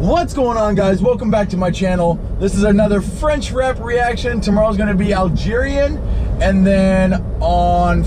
What's going on, guys? Welcome back to my channel. This is another French rap reaction. Tomorrow's gonna be Algerian, and then on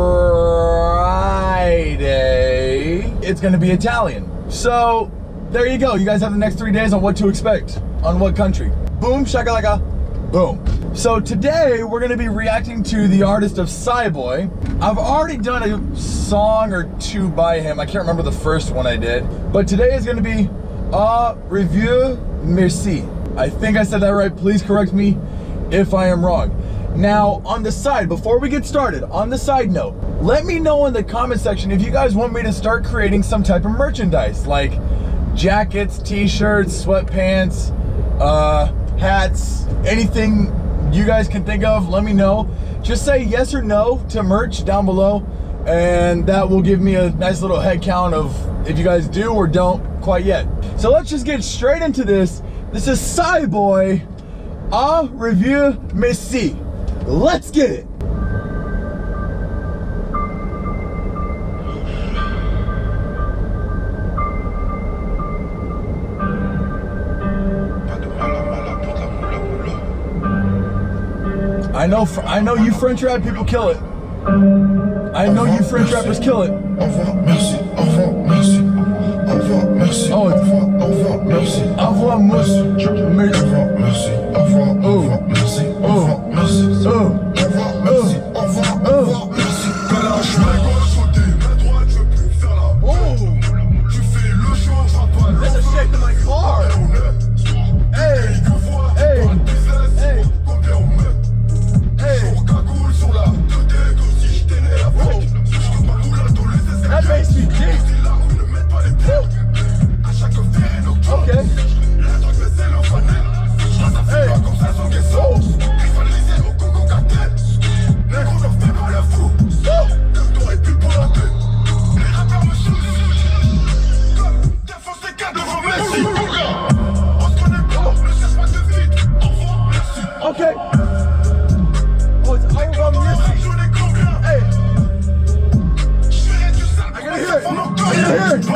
Friday it's gonna be Italian. So there you go. You guys have the next 3 days on what to expect on what country. Boom shakalaka boom. So today we're gonna be reacting to the artist of Siboy. I've already done a song or two by him. I can't remember the first one I did, but today is gonna be Revoir, Merci. I think I said that right. Please correct me if I am wrong. Now, on the side, before we get started, on the side note, let me know in the comment section if you guys want me to start creating some type of merchandise, like jackets, t-shirts, sweatpants, hats, anything you guys can think of. Let me know. Just say yes or no to merch down below, and that will give me a nice little head count of if you guys do or don't quite yet. So let's just get straight into this. This is Siboy, Revoir, Merci. Let's get it. I know you French rap people kill it. I know you French rappers kill it. Oh, merci. Revoir, merci. This is shaking my car. Hey, hey, hey. That makes me deep. Okay. Hey. Okay. Oh, it's all about Merci. Hey. I gotta hear it. I gotta hear it.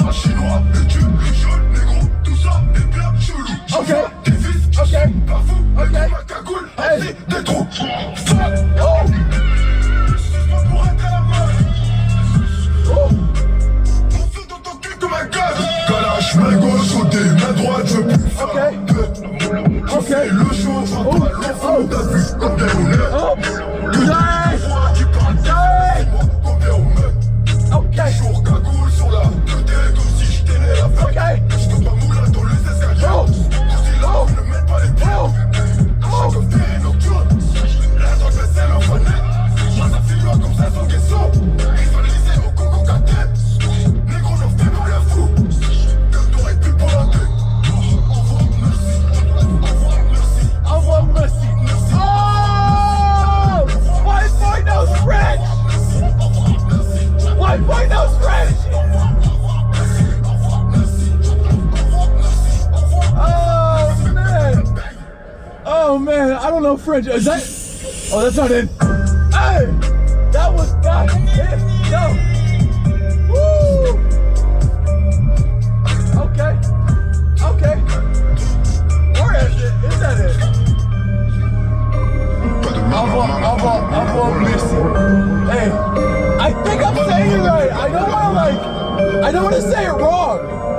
Okay. Okay. Okay. Hey. Oh. Okay. Okay. Oh man, I don't know French. Is that? Oh, that's not it. Hey, that was not it. No. Woo. Okay. Okay. Where is it? Is that it? Revoir, merci. Hey, I think I'm saying it right. I don't want to say it wrong.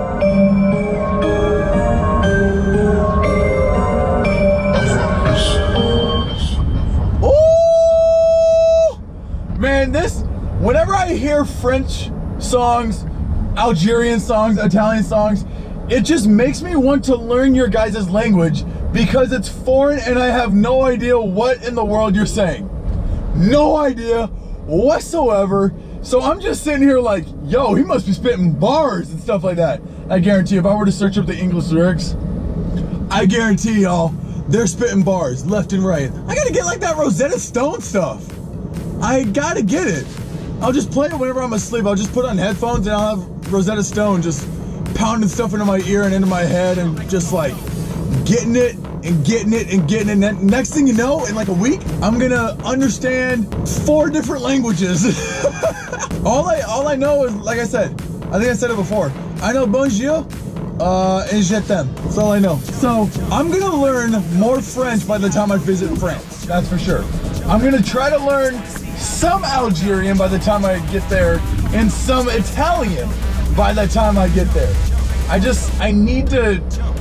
Man, whenever I hear French songs, Algerian songs, Italian songs, it just makes me want to learn your guys' language because it's foreign and I have no idea what in the world you're saying. No idea whatsoever. So I'm just sitting here like, yo, he must be spitting bars and stuff like that. I guarantee if I were to search up the English lyrics, I guarantee y'all, they're spitting bars left and right. I gotta get like that Rosetta Stone stuff. I gotta get it. I'll just play it whenever I'm asleep. I'll just put on headphones and I'll have Rosetta Stone just pounding stuff into my ear and into my head and just like getting it and getting it and getting it. And next thing you know, in like a week, I'm gonna understand 4 different languages. all I know is, like I said, I think I said it before. I know bonjour, and je t'aime. That's all I know. So I'm gonna learn more French by the time I visit France. That's for sure. I'm gonna try to learn some Algerian by the time I get there, and some Italian by the time I get there. I need to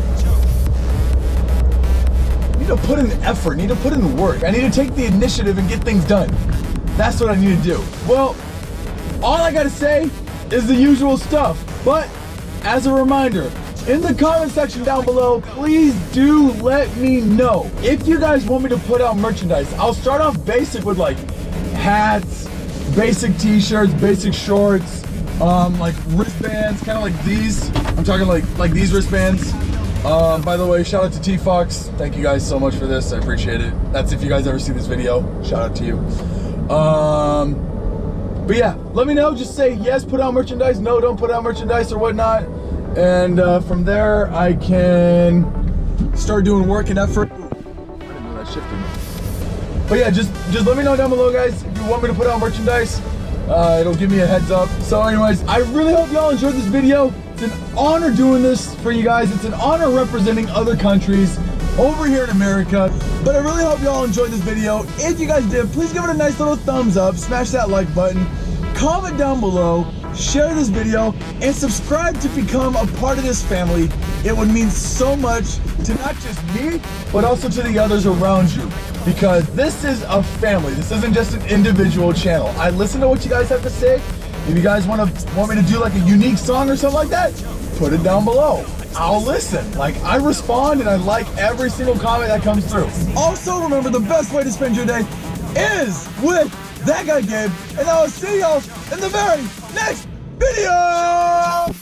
put in effort, need to put in work. I need to take the initiative and get things done. That's what I need to do. Well, all I gotta say is the usual stuff. But as a reminder, in the comment section down below, please do let me know if you guys want me to put out merchandise. I'll start off basic with like hats, basic t-shirts, basic shorts, like wristbands, kind of like these. I'm talking like these wristbands. By the way, shout out to T-Fox. Thank you guys so much for this. I appreciate it. That's if you guys ever see this video. Shout out to you. But yeah, let me know. Just say yes, put out merchandise. No, don't put out merchandise or whatnot. And from there, I can start doing work and effort. Ooh, I didn't know that shifted. But yeah, just let me know down below, guys, if you want me to put out merchandise. It'll give me a heads up. So anyways, I really hope y'all enjoyed this video. It's an honor doing this for you guys. It's an honor representing other countries over here in America. But I really hope y'all enjoyed this video. If you guys did, please give it a nice little thumbs up, smash that like button, comment down below, share this video, and subscribe to become a part of this family. It would mean so much to not just me, but also to the others around you. Because this is a family. This isn't just an individual channel. I listen to what you guys have to say. If you guys want me to do like a unique song or something like that, put it down below. I'll listen. Like, I respond and I like every single comment that comes through. Also, remember, the best way to spend your day is with That Guy Gabe, and I will see y'all in the very next video!